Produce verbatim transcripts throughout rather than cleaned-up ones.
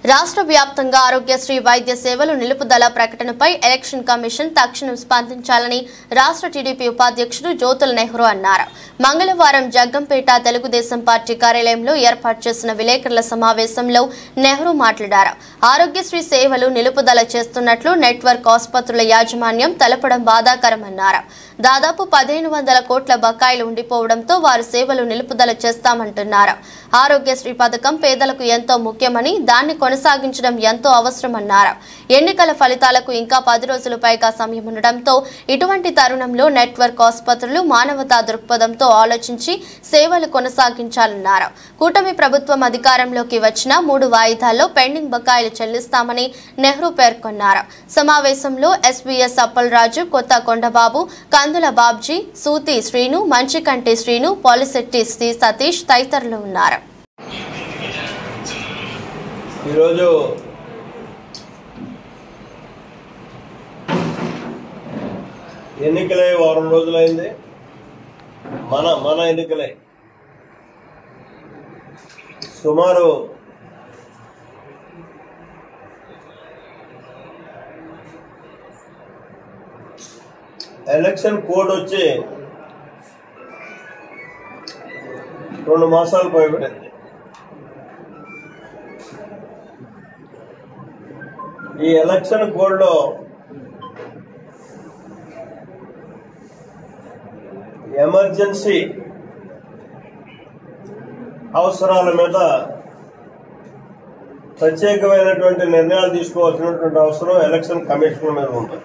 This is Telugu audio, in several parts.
రాష్ట్ర వ్యాప్తంగా ఆరోగ్యశ్రీ వైద్య సేవలు నిలుపుదల ప్రకటనపై ఎలక్షన్ కమిషన్ తక్షణం స్పందించాలని రాష్ట్ర టీడీపీ ఉపాధ్యక్షుడు జ్యోతుల నెహ్రూ అన్నారు. మంగళవారం జగ్గంపేట తెలుగుదేశం పార్టీ కార్యాలయంలో ఏర్పాటు చేసిన విలేకరుల సమావేశంలో నెహ్రూ మాట్లాడారు. ఆరోగ్యశ్రీ సేవలు నిలుపుదల చేస్తున్నట్లు నెట్వర్క్ ఆసుపత్రుల యాజమాన్యం తెలపడం బాధాకరమన్నారు. దాదాపు పదిహేను వందల కోట్ల బకాయిలు ఉండిపోవడంతో వారు సేవలు నిలుపుదల చేస్తామంటున్నారు. ఆరోగ్యశ్రీ పథకం పేదలకు ఎంతో ముఖ్యమని దాన్ని కొనసాగించడం ఎంతో అవసరమన్నారు. ఎన్నికల ఫలితాలకు ఇంకా పది రోజుల పైగా సమయం ఉండడంతో ఇటువంటి తరుణంలో నెట్వర్క్ ఆసుపత్రులు మానవతా దృక్పథంతో ఆలోచించి సేవలు కొనసాగించాలన్నారు. కూటమి ప్రభుత్వం అధికారంలోకి వచ్చిన మూడు వాయిదాల్లో పెండింగ్ బకాయిలు చెల్లిస్తామని నెహ్రూ పేర్కొన్నారు. సమావేశంలో ఎస్వీఎస్ అప్పలరాజు, కొత్త కొండబాబు, కందుల బాబ్జీ, సూతి శ్రీను, మంచికంటి శ్రీను, పోలిశెట్టి శ్రీ సతీష్ తదితరులు ఉన్నారు. ఈరోజు ఎన్నికలై వారం రోజులైంది. మన మన ఎన్నికలై సుమారు ఎలక్షన్ కోడ్ వచ్చి రెండు మాసాలు పైబడింది. ఈ ఎలక్షన్ కోడ్ లో ఎమర్జెన్సీ అవసరాల మీద ప్రత్యేకమైనటువంటి నిర్ణయాలు తీసుకోవాల్సినటువంటి అవసరం ఎలక్షన్ కమిషన్ మీద ఉంది.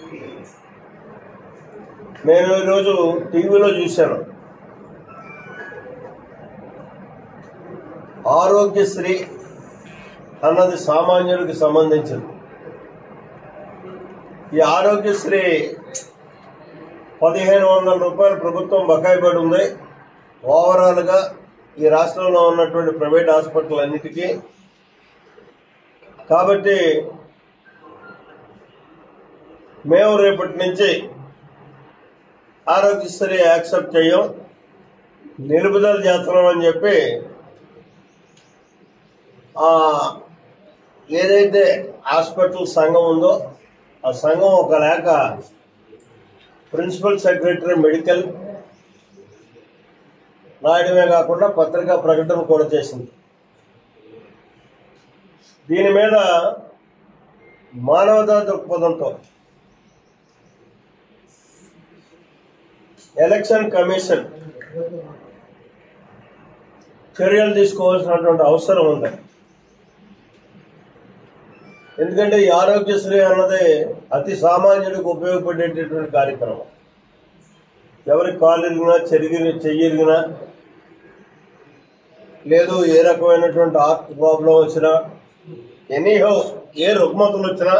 నేను ఈరోజు టీవీలో చూశాను, ఆరోగ్యశ్రీ అన్నది సామాన్యుడికి సంబంధించింది. ఈ ఆరోగ్యశ్రీ పదిహేను వందల రూపాయలు ప్రభుత్వం బకాయి పడి ఉంది ఓవరాల్ గా ఈ రాష్ట్రంలో ఉన్నటువంటి ప్రైవేట్ హాస్పిటల్ అన్నిటికీ. కాబట్టి మేము రేపటి నుంచి ఆరోగ్యశ్రీ యాక్సెప్ట్ చేయం, నిలుపుదల చేస్తున్నాం అని చెప్పి ఆ ఏదైతే హాస్పిటల్ సంఘం ఉందో ఆ సంఘం ఒక లేఖ ప్రిన్సిపల్ సెక్రటరీ మెడికల్ రాయడమే కాకుండా పత్రికా ప్రకటన కూడా చేసింది. దీని మీద మానవతా దృక్పథంతో ఎలక్షన్ కమిషన్ చర్యలు తీసుకోవాల్సినటువంటి అవసరం ఉంది. ఎందుకంటే ఈ ఆరోగ్యశ్రీ అన్నది అతి సామాన్యుడికి ఉపయోగపడేటటువంటి కార్యక్రమం. ఎవరికి కాలు ఇరిగినా, చెరిగిన చెయ్యిరిగినా, లేదు ఏ రకమైనటువంటి హార్ట్ ప్రాబ్లం వచ్చినా, ఎనీహో ఏ రుగ్మతలు వచ్చినా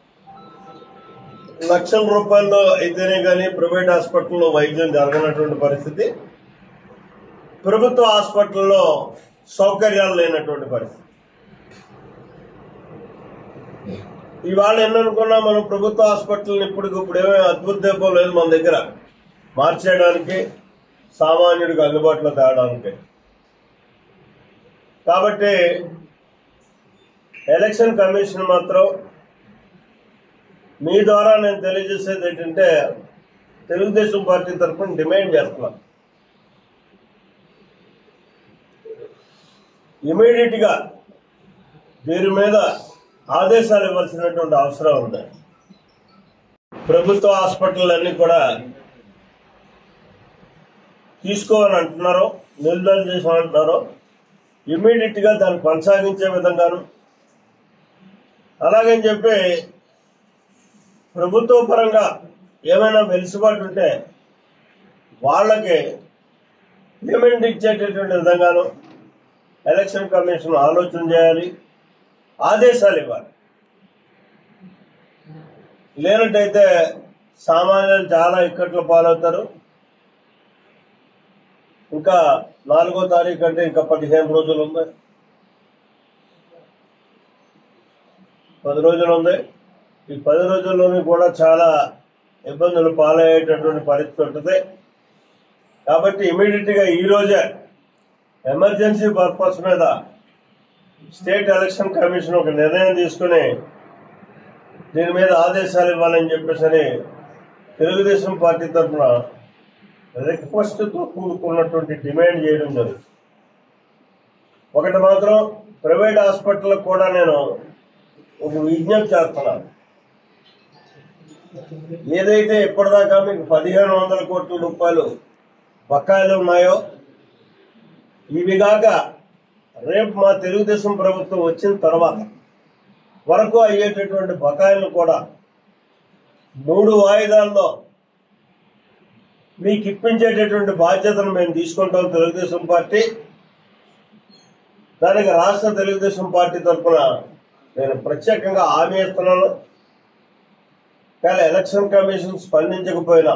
లక్షల రూపాయల్లో అయితేనే కానీ ప్రైవేట్ హాస్పిటల్లో వైద్యం జరగనటువంటి పరిస్థితి, ప్రభుత్వ హాస్పిటల్లో సౌకర్యాలు లేనటువంటి పరిస్థితి. ఇవాళ ఎన్ననుకున్నా మనం ప్రభుత్వ హాస్పిటల్ని ఇప్పటికిప్పుడు ఏమీ అద్భుత దీపం లేదు మన దగ్గర మార్చేయడానికి, సామాన్యుడికి అందుబాటులో తేవడానికి. కాబట్టి ఎలక్షన్ కమిషన్ మాత్రం మీ ద్వారా నేను తెలియజేసేది ఏంటంటే, తెలుగుదేశం పార్టీ తరఫున డిమాండ్ చేస్తున్నాను, ఇమీడియట్ గా దీని మీద ఆదేశాలు ఇవ్వాల్సినటువంటి అవసరం ఉంది. ప్రభుత్వ హాస్పిటల్ అన్ని కూడా తీసుకోవాలని అంటున్నారు, నిలుపుదల చేసామంటున్నారు. ఇమీడియట్ గా దాన్ని కొనసాగించే విధంగాను, అలాగని చెప్పి ప్రభుత్వ పరంగా ఏమైనా వెలుసుబాటు ఉంటే వాళ్ళకి పేమెంట్ ఇచ్చేటటువంటి విధంగాను ఎలక్షన్ కమిషన్ ఆలోచన చేయాలి, ఆదేశాలు ఇవ్వాలి. లేనట్టయితే సామాన్యులు చాలా ఇక్కట్లు పాలవుతారు. ఇంకా నాలుగో తారీఖు అంటే ఇంకా పదిహేను రోజులు ఉంది, పది రోజులు ఉంది. ఈ పది రోజుల్లోని కూడా చాలా ఇబ్బందులు పాలయ్యేటటువంటి పరిస్థితి ఉంటుంది. కాబట్టి ఇమీడియట్ గా ఈ రోజే ఎమర్జెన్సీ పర్పస్ మీద స్టేట్ ఎలక్షన్ కమిషన్ ఒక నిర్ణయం తీసుకుని దీని మీద ఆదేశాలు ఇవ్వాలని చెప్పేసి తెలుగుదేశం పార్టీ తరఫున రిక్వెస్ట్తో కూడుకున్నటువంటి డిమాండ్ చేయడం జరుగుతుంది. ఒకటి మాత్రం ప్రైవేట్ హాస్పిటల్కి కూడా నేను ఒక విజ్ఞప్తి చేస్తున్నాను. ఏదైతే ఇప్పటిదాకా మీకు పదిహేను వందల కోట్ల రూపాయలు బకాయిలు ఉన్నాయో ఇవి కాక రేపు మా తెలుగుదేశం ప్రభుత్వం వచ్చిన తర్వాత వరకు అయ్యేటటువంటి బకాయిలను కూడా మూడు వాయిదాల్లో మీకు ఇప్పించేటటువంటి బాధ్యతను మేము తీసుకుంటాం తెలుగుదేశం పార్టీ. దానికి రాష్ట్ర తెలుగుదేశం పార్టీ తరఫున నేను ప్రత్యేకంగా హామీ ఇస్తున్నాను. కానీ ఎలక్షన్ కమిషన్ స్పందించకపోయినా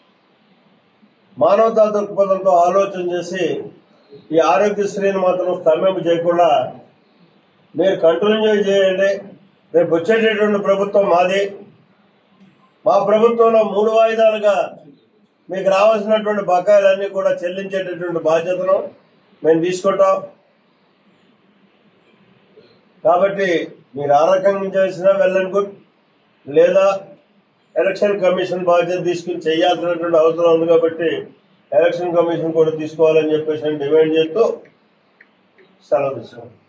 మానవతా దృక్పథంతో ఆలోచన చేసి ఈ ఆరోగ్యశ్రీని మాత్రం స్తంభింప చేయకుండా మీరు కంటిన్యూ చేయండి. రేపు వచ్చేటటువంటి ప్రభుత్వం మాది. మా ప్రభుత్వంలో మూడు వాయిదాలుగా మీకు రావాల్సినటువంటి బకాయిలన్నీ కూడా చెల్లించేటటువంటి బాధ్యతను మేము తీసుకుంటాం. కాబట్టి మీరు ఆ రకంగా చేసినా వెళ్ళండి గుడ్, లేదా ఎలక్షన్ కమిషన్ బాధ్యత తీసుకుని చేయాల్సినటువంటి అవసరం ఉంది కాబట్టి ఎలక్షన్ కమిషన్ కూడా తీసుకోవాలని చెప్పేసి డిమాండ్ చేస్తూ సెలవు తీసుకుంటాం.